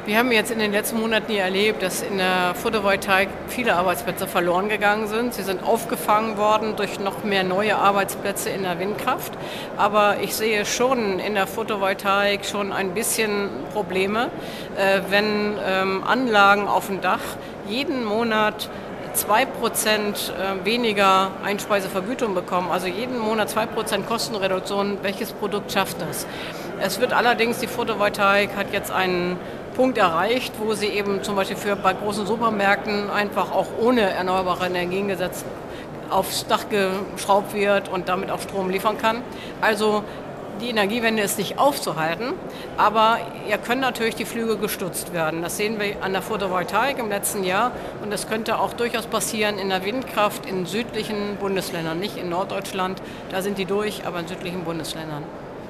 Wir haben jetzt in den letzten Monaten hier erlebt, dass in der Photovoltaik viele Arbeitsplätze verloren gegangen sind. Sie sind aufgefangen worden durch noch mehr neue Arbeitsplätze in der Windkraft. Aber ich sehe schon in der Photovoltaik schon ein bisschen Probleme, wenn Anlagen auf dem Dach jeden Monat 2% weniger Einspeisevergütung bekommen, also jeden Monat 2% Kostenreduktion. Welches Produkt schafft das? Es wird allerdings, die Photovoltaik hat jetzt einen Punkt erreicht, wo sie eben zum Beispiel bei großen Supermärkten einfach auch ohne erneuerbare Energiengesetz aufs Dach geschraubt wird und damit auch Strom liefern kann. Also die Energiewende ist nicht aufzuhalten, aber hier können natürlich die Flüge gestutzt werden. Das sehen wir an der Photovoltaik im letzten Jahr und das könnte auch durchaus passieren in der Windkraft in südlichen Bundesländern, nicht in Norddeutschland, da sind die durch, aber in südlichen Bundesländern.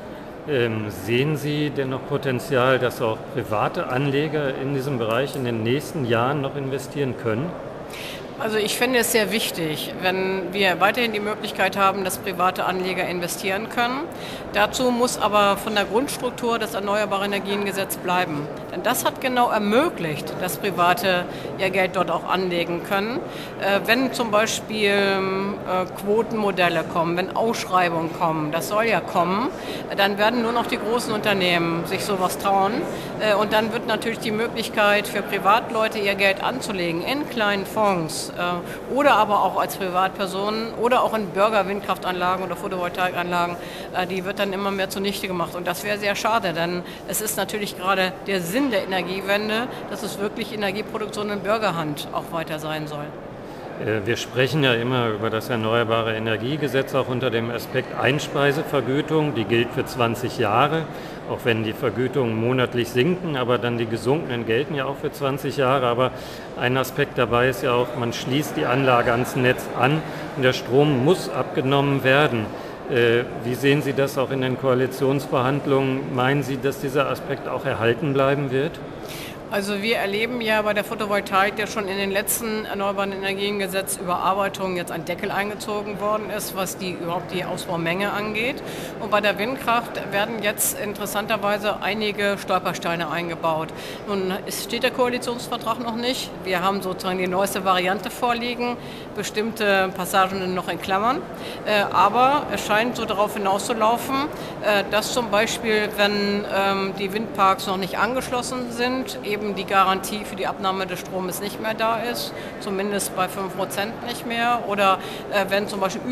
Sehen Sie denn noch Potenzial, dass auch private Anleger in diesem Bereich in den nächsten Jahren noch investieren können? Also ich finde es sehr wichtig, wenn wir weiterhin die Möglichkeit haben, dass private Anleger investieren können. Dazu muss aber von der Grundstruktur das Erneuerbare Energiengesetz bleiben. Denn das hat genau ermöglicht, dass Private ihr Geld dort auch anlegen können. Wenn zum Beispiel Quotenmodelle kommen, wenn Ausschreibungen kommen, das soll ja kommen, dann werden nur noch die großen Unternehmen sich sowas trauen. Und dann wird natürlich die Möglichkeit für Privatleute ihr Geld anzulegen in kleinen Fonds oder aber auch als Privatpersonen oder auch in Bürgerwindkraftanlagen oder Photovoltaikanlagen, die wird dann immer mehr zunichte gemacht. Und das wäre sehr schade, denn es ist natürlich gerade der Sinn der Energiewende, dass es wirklich Energieproduktion in Bürgerhand auch weiter sein soll. Wir sprechen ja immer über das Erneuerbare Energiegesetz auch unter dem Aspekt Einspeisevergütung. Die gilt für 20 Jahre, auch wenn die Vergütungen monatlich sinken, aber dann die gesunkenen gelten ja auch für 20 Jahre. Aber ein Aspekt dabei ist ja auch, man schließt die Anlage ans Netz an und der Strom muss abgenommen werden. Wie sehen Sie das auch in den Koalitionsverhandlungen? Meinen Sie, dass dieser Aspekt auch erhalten bleiben wird? Also wir erleben ja bei der Photovoltaik, der schon in den letzten Erneuerbaren Energiengesetz Überarbeitung jetzt ein Deckel eingezogen worden ist, was überhaupt die Ausbaumenge angeht. Und bei der Windkraft werden jetzt interessanterweise einige Stolpersteine eingebaut. Nun steht der Koalitionsvertrag noch nicht. Wir haben sozusagen die neueste Variante vorliegen, bestimmte Passagen noch in Klammern. Aber es scheint so darauf hinauszulaufen, dass zum Beispiel, wenn die Windparks noch nicht angeschlossen sind, eben die Garantie für die Abnahme des Stromes nicht mehr da ist, zumindest bei 5% nicht mehr. Oder wenn zum Beispiel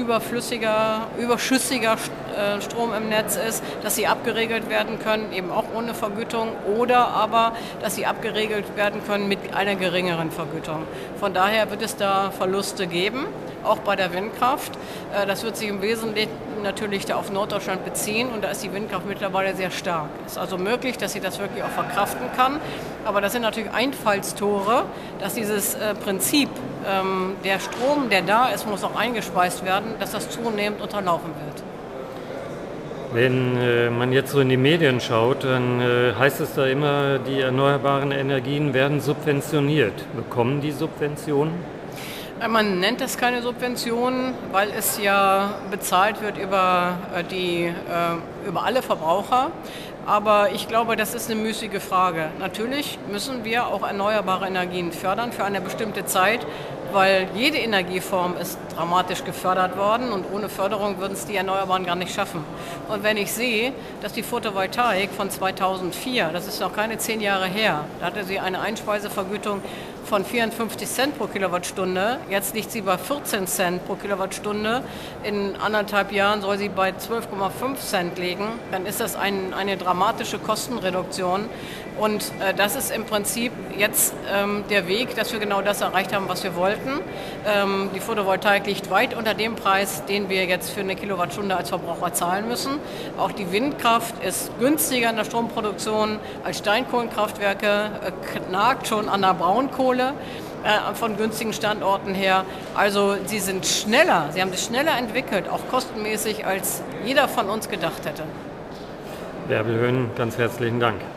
überschüssiger Strom im Netz ist, dass sie abgeregelt werden können, eben auch ohne Vergütung. Oder aber, dass sie abgeregelt werden können mit einer geringeren Vergütung. Von daher wird es da Verluste geben, auch bei der Windkraft. Das wird sich im Wesentlichen natürlich da auf Norddeutschland beziehen und da ist die Windkraft mittlerweile sehr stark. Es ist also möglich, dass sie das wirklich auch verkraften kann, aber das sind natürlich Einfallstore, dass dieses Prinzip, der Strom, der da ist, muss auch eingespeist werden, dass das zunehmend unterlaufen wird. Wenn man jetzt so in die Medien schaut, dann heißt es da immer, die erneuerbaren Energien werden subventioniert. Bekommen die Subventionen? Man nennt das keine Subventionen, weil es ja bezahlt wird über alle Verbraucher. Aber ich glaube, das ist eine müßige Frage. Natürlich müssen wir auch erneuerbare Energien fördern für eine bestimmte Zeit, weil jede Energieform ist dramatisch gefördert worden und ohne Förderung würden es die Erneuerbaren gar nicht schaffen. Und wenn ich sehe, dass die Photovoltaik von 2004, das ist noch keine 10 Jahre her, da hatte sie eine Einspeisevergütung von 54 Cent pro Kilowattstunde, jetzt liegt sie bei 14 Cent pro Kilowattstunde, in 1,5 Jahren soll sie bei 12,5 Cent liegen, dann ist das eine dramatische Kostenreduktion. Und das ist im Prinzip jetzt der Weg, dass wir genau das erreicht haben, was wir wollten. Die Photovoltaik liegt weit unter dem Preis, den wir jetzt für eine Kilowattstunde als Verbraucher zahlen müssen. Auch die Windkraft ist günstiger in der Stromproduktion als Steinkohlenkraftwerke, nagt schon an der Braunkohle von günstigen Standorten her. Also sie haben sich schneller entwickelt, auch kostenmäßig, als jeder von uns gedacht hätte. Bärbel Höhn, ganz herzlichen Dank.